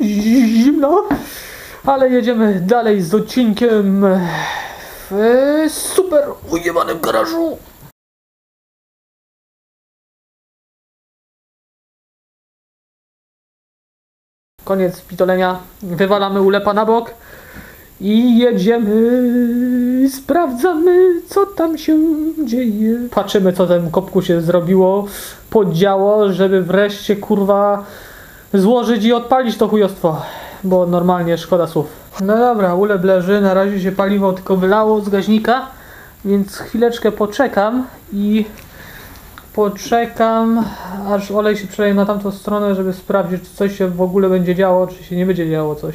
zimno, ale jedziemy dalej z odcinkiem w super ujebanym garażu. Koniec pitolenia, wywalamy ulepa na bok i jedziemy, sprawdzamy co tam się dzieje. Patrzymy co temu kopku się zrobiło, podziało, żeby wreszcie kurwa złożyć i odpalić to chujostwo, bo normalnie szkoda słów. No dobra, ulep leży, na razie się paliwo tylko wylało z gaźnika, więc chwileczkę poczekam aż olej się przeleje na tamtą stronę, żeby sprawdzić, czy coś się w ogóle będzie działo, czy się nie będzie działo coś.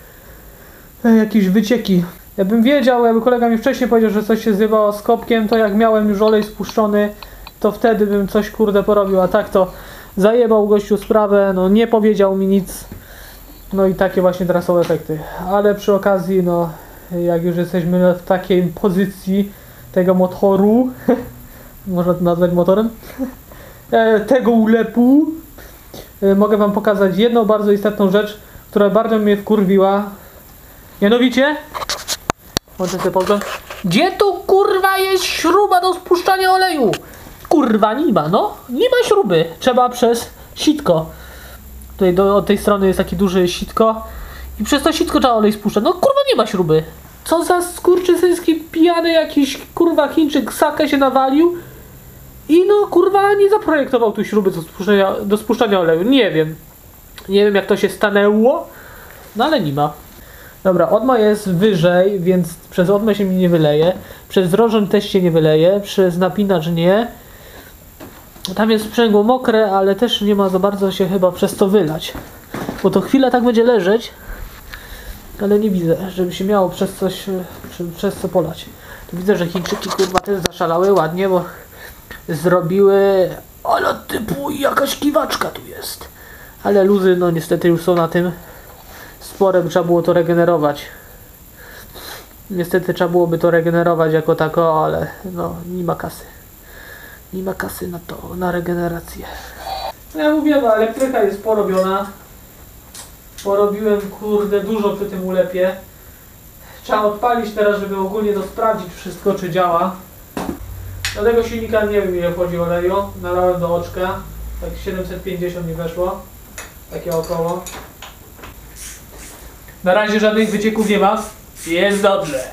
Jakieś wycieki. Jakbym wiedział, jakby kolega mi wcześniej powiedział, że coś się zjebało z kopkiem, to jak miałem już olej spuszczony, to wtedy bym coś kurde porobił, a tak to zajebał gościu sprawę, no nie powiedział mi nic. No i takie właśnie teraz są efekty. Ale przy okazji, no jak już jesteśmy w takiej pozycji tego motoru, można to nazwać motorem, tego ulepu, mogę wam pokazać jedną bardzo istotną rzecz, która bardzo mnie wkurwiła. Mianowicie, włączę sobie pogląd. Gdzie tu kurwa jest śruba do spuszczania oleju? Kurwa nie ma, no. Nie ma śruby. Trzeba przez sitko. Tutaj od tej strony jest takie duże sitko. I przez to sitko trzeba olej spuszczać. No kurwa nie ma śruby. Co za skurczysyński pijany jakiś kurwa Chińczyk sakę się nawalił. I no kurwa nie zaprojektował tu śruby do spuszczania oleju. Nie wiem. Nie wiem jak to się stanęło. No ale nie ma. Dobra, odma jest wyżej, więc przez odmę się mi nie wyleje. Przez rożen też się nie wyleje. Przez napinacz nie. Tam jest sprzęgło mokre, ale też nie ma za bardzo się chyba przez to wylać. Bo to chwilę tak będzie leżeć. Ale nie widzę, żeby się miało przez co polać. Tu widzę, że Chińczyki kurwa też zaszalały ładnie, bo zrobiły... Ale typu jakaś kiwaczka tu jest. Ale luzy no niestety już są na tym. Sporem trzeba było to regenerować. Niestety trzeba byłoby to regenerować jako tako, ale no nie ma kasy. Nie ma kasy na to, na regenerację. No ja mówię, no elektryka jest porobiona. Porobiłem kurde dużo przy tym ulepie. Trzeba odpalić teraz, żeby ogólnie to sprawdzić wszystko czy działa. Do tego silnika nie wiem ile wchodzi oleju. Nalałem do oczka. Tak 750 mi weszło. Takie około. Na razie żadnych wycieków nie ma. Jest dobrze.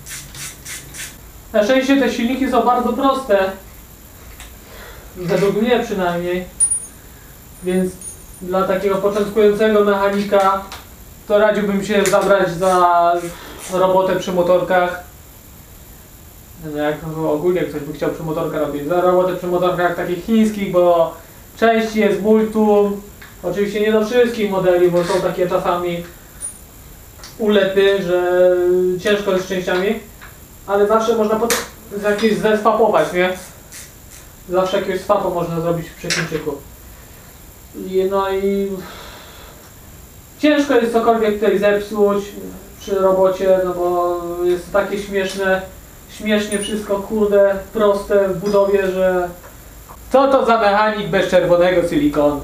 Na szczęście te silniki są bardzo proste. Według mnie przynajmniej. Więc dla takiego początkującego mechanika to radziłbym się zabrać za robotę przy motorkach. No jak ogólnie ktoś by chciał przy motorkach robić. Za robotę przy motorkach takich chińskich, bo części jest multum. Oczywiście nie do wszystkich modeli, bo są takie czasami ulepy, że ciężko jest z częściami, ale zawsze można jakieś zeswapować, nie? Zawsze jakiegoś swapu można zrobić przy Chińczyku. No i ciężko jest cokolwiek tutaj zepsuć przy robocie, no bo jest takie śmiesznie wszystko kurde proste w budowie, że co to za mechanik bez czerwonego silikonu?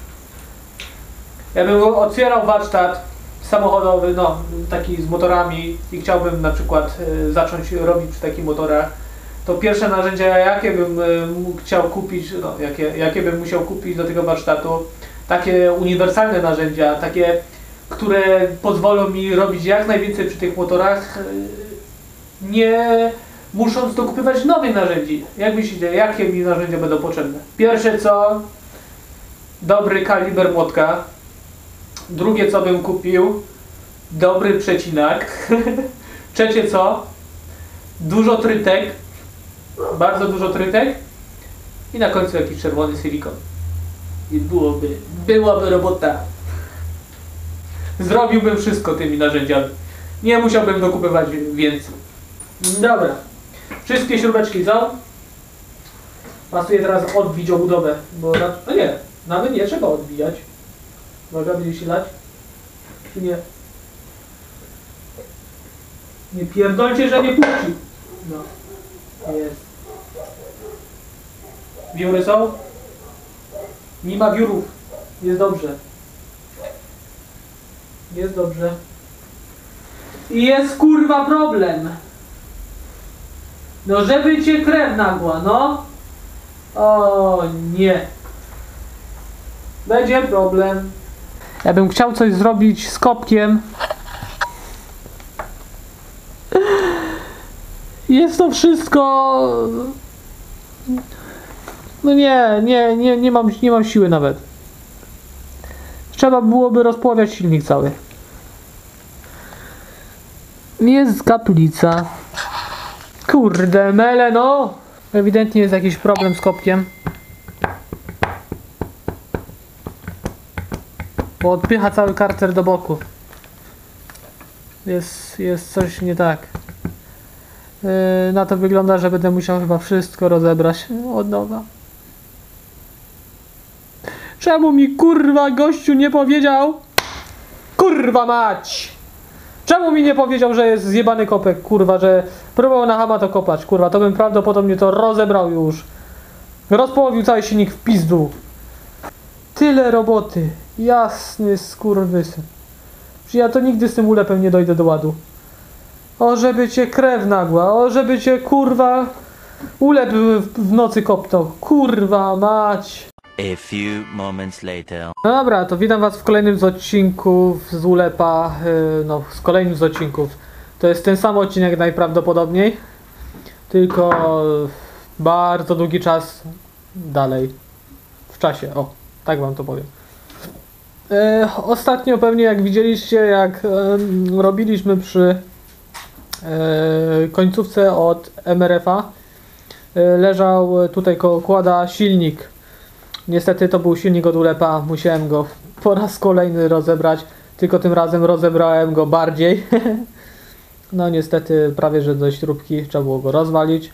Ja bym otwierał warsztat samochodowy, no taki z motorami i chciałbym na przykład zacząć robić przy takich motorach, to pierwsze narzędzia jakie bym chciał kupić, no jakie bym musiał kupić do tego warsztatu, takie uniwersalne narzędzia, takie, które pozwolą mi robić jak najwięcej przy tych motorach, nie musząc dokupywać nowych narzędzi. Jak myślicie, jakie mi narzędzia będą potrzebne? Pierwsze co, dobry kaliber młotka. Drugie co bym kupił, dobry przecinak. Trzecie co, dużo trytek, bardzo dużo trytek. I na końcu jakiś czerwony silikon. I byłaby robota. Zrobiłbym wszystko tymi narzędziami. Nie musiałbym dokupywać więcej. Dobra. Wszystkie śrubeczki są. Pasuje teraz odbić obudowę. Bo no nie, nawet nie trzeba odbijać. Uwaga, będzie się lać? Czy nie? Nie pierdolcie, że nie puści. No. Jest. Wióry są? Nie ma wiórów. Jest dobrze. Jest dobrze. I jest kurwa problem. No żeby cię krew nagła, no. O nie. Będzie problem. Ja bym chciał coś zrobić z kopkiem. Jest to wszystko... No nie mam siły nawet. Trzeba byłoby rozpławiać silnik cały. Jest kaplica. Kurde mele no. Ewidentnie jest jakiś problem z kopkiem. Bo odpycha cały karter do boku. Jest coś nie tak. Na to wygląda, że będę musiał chyba wszystko rozebrać od nowa. Czemu mi kurwa gościu nie powiedział? Kurwa mać! Czemu mi nie powiedział, że jest zjebany kopek, kurwa, że próbował na chama to kopać, kurwa, to bym prawdopodobnie to rozebrał już. Rozpołowił cały silnik w pizdu. Tyle roboty. Jasny skurwysyn. Ja to nigdy z tym ulepem nie dojdę do ładu. O, żeby cię krew nagła, o, żeby cię, kurwa, ulep w nocy kopnął. Kurwa mać. A few moments later. No dobra, to witam was w kolejnym z odcinków z ulepa, z kolejnym z odcinków. To jest ten sam odcinek najprawdopodobniej, tylko bardzo długi czas dalej w czasie, o, tak wam to powiem. Ostatnio pewnie jak widzieliście, jak robiliśmy przy końcówce od MRF-a, leżał tutaj koło kłada silnik. Niestety to był silnik od ulepa, musiałem go po raz kolejny rozebrać, tylko tym razem rozebrałem go bardziej. No niestety prawie że do śrubki, trzeba było go rozwalić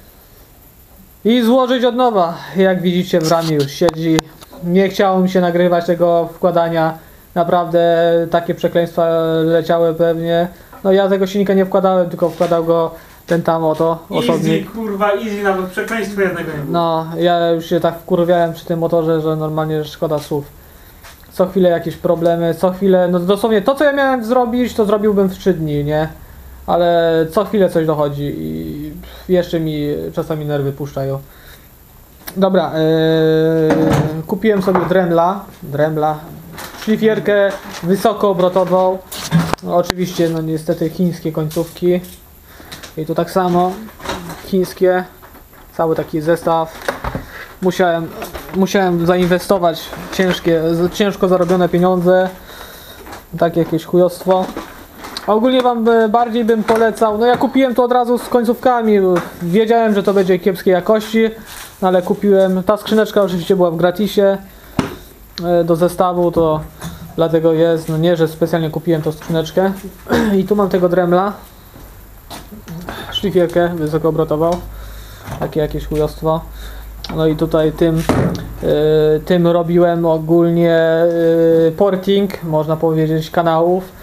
i złożyć od nowa. Jak widzicie, w ramie już siedzi. Nie chciało mi się nagrywać tego wkładania, naprawdę takie przekleństwa leciały pewnie. No ja tego silnika nie wkładałem, tylko wkładał go ten tam oto osobnik. Easy, kurwa, easy, nawet przekleństwa jednego nie było. No, ja już się tak wkurwiałem przy tym motorze, że normalnie szkoda słów. Co chwilę jakieś problemy, co chwilę, no dosłownie to co ja miałem zrobić, to zrobiłbym w 3 dni, nie? Ale co chwilę coś dochodzi i jeszcze mi czasami nerwy puszczają. Dobra, kupiłem sobie Dremla, szlifierkę wysokoobrotową. No, oczywiście, no niestety chińskie końcówki. I tu tak samo, chińskie, cały taki zestaw. Musiałem zainwestować ciężko zarobione pieniądze, takie jakieś chujostwo. Ogólnie wam bardziej bym polecał, no ja kupiłem to od razu z końcówkami, wiedziałem, że to będzie kiepskiej jakości, no ale kupiłem, ta skrzyneczka oczywiście była w gratisie do zestawu, to dlatego jest, no nie, że specjalnie kupiłem tą skrzyneczkę. I tu mam tego Dremla, szlifierkę wysokoobrotową, takie jakieś chujostwo. No i tutaj tym robiłem ogólnie porting, można powiedzieć, kanałów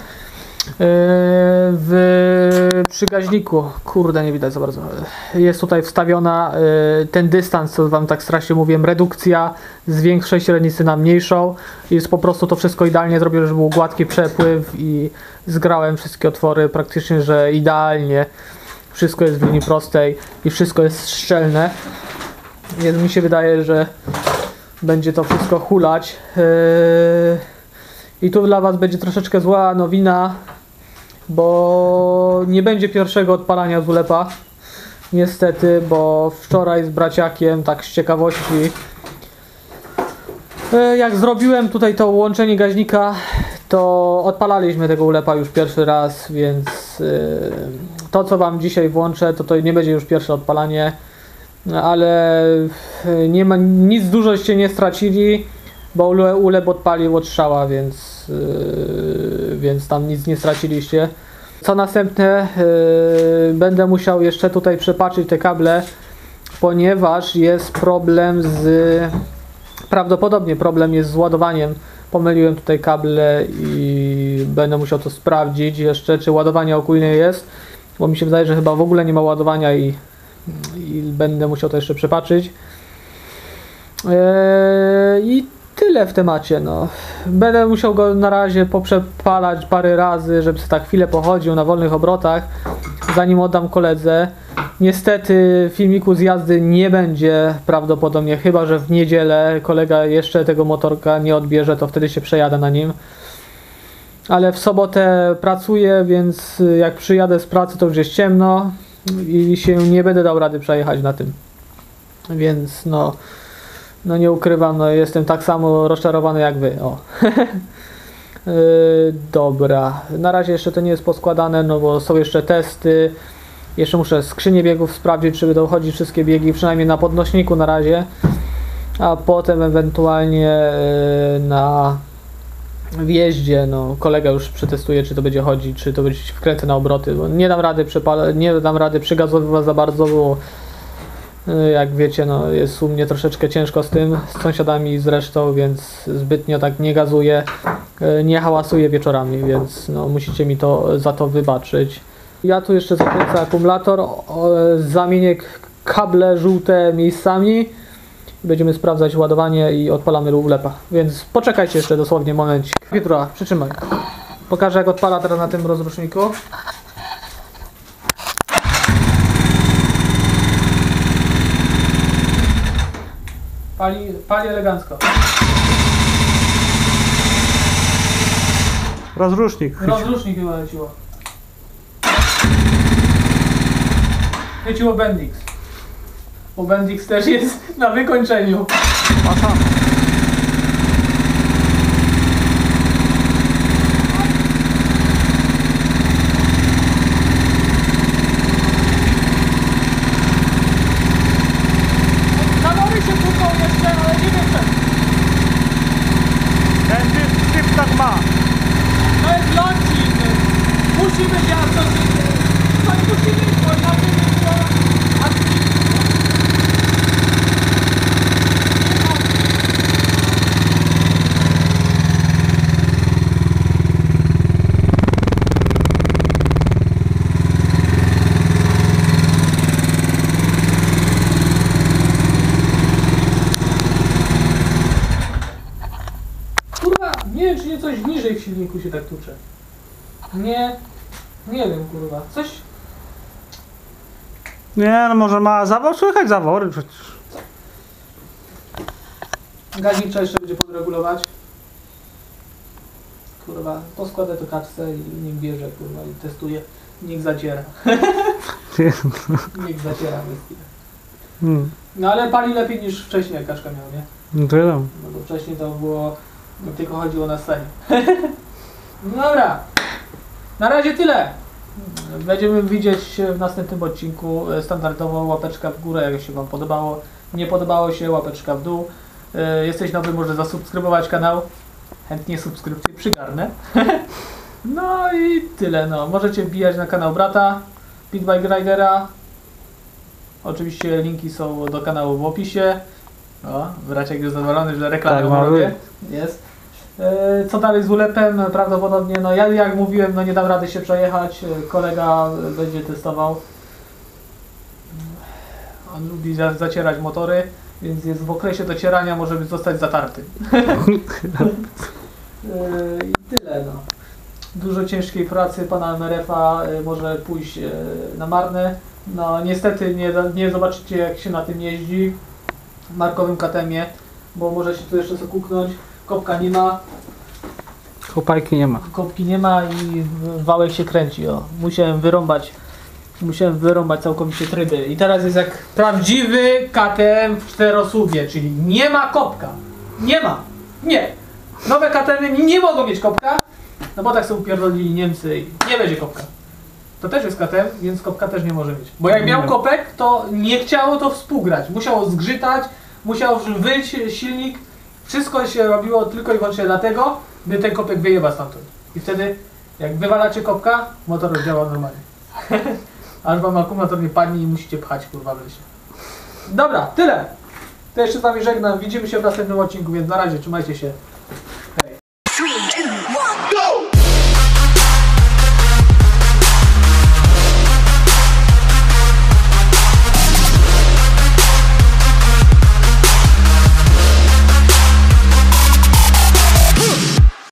w przygaźniku. Kurde, nie widać za bardzo. Jest tutaj wstawiona ten dystans, co wam tak strasznie mówiłem, redukcja z większej średnicy na mniejszą. Jest po prostu to wszystko idealnie zrobione, żeby był gładki przepływ i zgrałem wszystkie otwory praktycznie, że idealnie. Wszystko jest w linii prostej i wszystko jest szczelne. Więc mi się wydaje, że będzie to wszystko hulać. I tu dla was będzie troszeczkę zła nowina, bo nie będzie pierwszego odpalania z ulepa. Niestety, bo wczoraj z braciakiem, tak z ciekawości, jak zrobiłem tutaj to łączenie gaźnika, to odpalaliśmy tego ulepa już pierwszy raz, więc to co wam dzisiaj włączę, to nie będzie już pierwsze odpalanie, ale nie ma, nic dużoście nie stracili, bo ulep odpalił od strzała, więc tam nic nie straciliście. Co następne, będę musiał jeszcze tutaj przepatrzyć te kable, ponieważ jest problem prawdopodobnie problem jest z ładowaniem. Pomyliłem tutaj kable i będę musiał to sprawdzić jeszcze, czy ładowanie ogólnie jest, bo mi się wydaje, że chyba w ogóle nie ma ładowania i będę musiał to jeszcze przepatrzyć. I tyle w temacie, no. Będę musiał go na razie poprzepalać parę razy, żeby sobie tak chwilę pochodził na wolnych obrotach, zanim oddam koledze. Niestety filmiku z jazdy nie będzie prawdopodobnie, chyba że w niedzielę kolega jeszcze tego motorka nie odbierze, to wtedy się przejadę na nim. Ale w sobotę pracuję, więc jak przyjadę z pracy, to już jest ciemno i się nie będę dał rady przejechać na tym. Więc no nie ukrywam, no jestem tak samo rozczarowany jak wy. O. Dobra, na razie jeszcze to nie jest poskładane, no bo są jeszcze testy. Jeszcze muszę skrzynię biegów sprawdzić, czy będą chodzić wszystkie biegi, przynajmniej na podnośniku na razie. A potem ewentualnie na wjeździe, no kolega już przetestuje, czy to będzie chodzić, czy to będzie wkręcę na obroty, bo nie dam rady przygazowywać za bardzo, bo jak wiecie, no jest u mnie troszeczkę ciężko z tym, z sąsiadami zresztą, więc zbytnio tak nie gazuję, nie hałasuję wieczorami, więc no musicie mi to za to wybaczyć. Ja tu jeszcze zakręcę akumulator, zamienię kable żółte miejscami. Będziemy sprawdzać ładowanie i odpalamy rulepa. Więc poczekajcie jeszcze dosłownie momencik. Piotra, przytrzymaj. Pokażę jak odpala teraz na tym rozruszniku. Pali elegancko. Rozrusznik. Rozrusznik chyba leciło. Leciło Bendix. Bo Bendix też jest na wykończeniu. Aha. Kalory się płuką jeszcze, ale nie wiem czemu. Ten typ tak ma. To jest lącik. Musi być jak coś musi być, bo inaczej nie było akcji. Kurwa, nie wiem czy nie coś niżej w silniku się tak tucze. Nie wiem kurwa, coś... Nie, no może ma zawór, słychać zawory przecież. Gaźnik trzeba jeszcze będzie podregulować. Kurwa, poskładę to kaczce i niech bierze kurwa i testuje. Niech zaciera. Niech zaciera bestia. No ale pali lepiej niż wcześniej jak kaczka miał, nie? No to wiadomo. No bo wcześniej to było... tylko chodziło na scenie. No dobra. Na razie tyle. Będziemy widzieć w następnym odcinku. Standardowo łapeczka w górę, jak się wam podobało. Nie podobało się, łapeczka w dół. Jesteś nowy, może zasubskrybować kanał. Chętnie subskrypcję przygarnę. No i tyle. No. Możecie wbijać na kanał brata Pitbike Ridera. Oczywiście linki są do kanału w opisie. O, braciak jest zadowolony, że reklamy Tak, robię. Jest. Co dalej z ulepem? Prawdopodobnie, no ja jak mówiłem, no nie dam rady się przejechać. Kolega będzie testował. On lubi zacierać motory, więc jest w okresie docierania, może zostać zatarty. I tyle, no. Dużo ciężkiej pracy pana MRF-a może pójść na marne. No niestety nie zobaczycie jak się na tym jeździ w markowym KTM-ie, bo może się tu jeszcze co kuknąć. Kopka nie ma. Kopajki nie ma. Kopki nie ma i wałek się kręci. O. Musiałem wyrąbać całkowicie tryby. I teraz jest jak prawdziwy KTM w czterosłupie, czyli nie ma kopka. Nie ma. Nie. Nowe KTM-y nie mogą mieć kopka, no bo tak są upierdolili Niemcy i nie będzie kopka. To też jest KTM, więc kopka też nie może mieć. Bo jak miał kopek, to nie chciało to współgrać. Musiało zgrzytać, musiał wyjść silnik. Wszystko się robiło tylko i wyłącznie dlatego, by ten kopek wyjeba stamtąd. I wtedy, jak wywalacie kopka, motor działa normalnie. Aż wam akumulator nie padnie i musicie pchać kurwa w lesie. Dobra, tyle. To jeszcze z wami żegnam. Widzimy się w następnym odcinku, więc na razie, trzymajcie się.